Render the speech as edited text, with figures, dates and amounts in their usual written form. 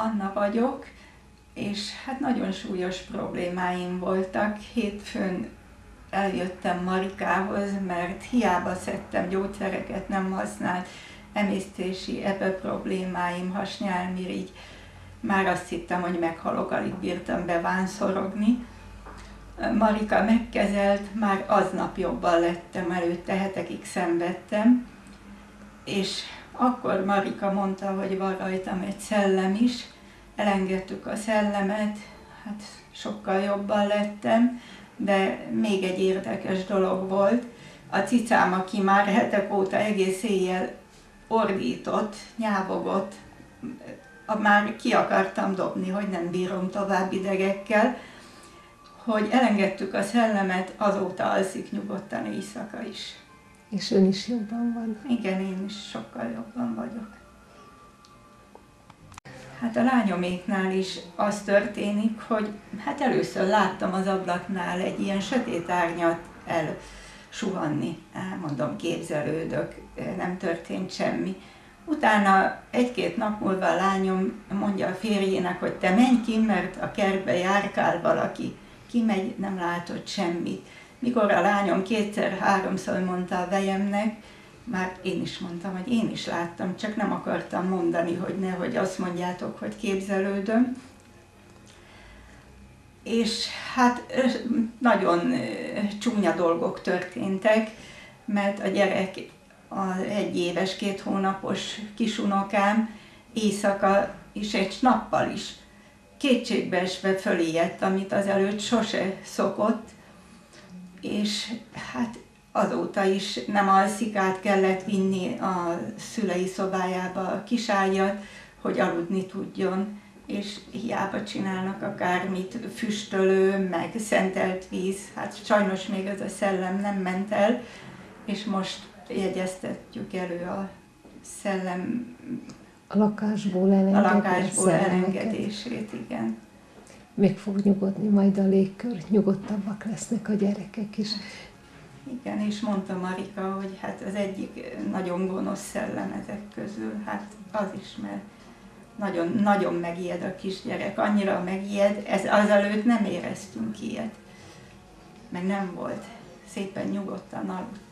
Anna vagyok, és hát nagyon súlyos problémáim voltak. Hétfőn eljöttem Marikához, mert hiába szedtem gyógyszereket, nem használt, emésztési problémáim, hasnyálmirigy. Már azt hittem, hogy meghalok, alig bírtam bevánszorogni. Marika megkezelt, már aznap jobban lettem, előtte hetekig szenvedtem, és akkor Marika mondta, hogy van rajtam egy szellem is, elengedtük a szellemet, hát sokkal jobban lettem, de még egy érdekes dolog volt. A cicám, aki már hetek óta egész éjjel ordított, nyávogott, már ki akartam dobni, hogy nem bírom tovább idegekkel, hogy elengedtük a szellemet, azóta alszik nyugodtan éjszaka is. És ön is jobban van? Igen, én is sokkal jobban vagyok. Hát a lányoméknál is az történik, hogy hát először láttam az ablaknál egy ilyen sötét árnyat elsuhanni. Mondom, képzelődök, nem történt semmi. Utána egy-két nap múlva a lányom mondja a férjének, hogy te menj ki, mert a kertbe járkál valaki. Kimegy, nem látott semmit. Mikor a lányom kétszer-háromszor mondta a vejemnek, már én is mondtam, hogy én is láttam, csak nem akartam mondani, hogy nehogy azt mondjátok, hogy képzelődöm. És hát nagyon csúnya dolgok történtek, mert a gyerek, az 1 éves, 2 hónapos kisunokám éjszaka is és nappal is kétségbeesve fölijedt, amit azelőtt sose szokott, és hát azóta is nem alszik, át kellett vinni a szülei szobájába a kiságyat, hogy aludni tudjon, és hiába csinálnak akármit, füstölő, meg szentelt víz, hát sajnos még ez a szellem nem ment el, és most jegyeztetjük elő a szellem a lakásból elengedését, igen. Még fog nyugodni majd a légkör, nyugodtabbak lesznek a gyerekek is. Igen, és mondta Marika, hogy hát az egyik nagyon gonosz szellem ezek közül, hát az is, mert nagyon, nagyon megijed a kisgyerek, annyira megijed, azelőtt nem éreztünk ilyet, meg nem volt, szépen nyugodtan aludt.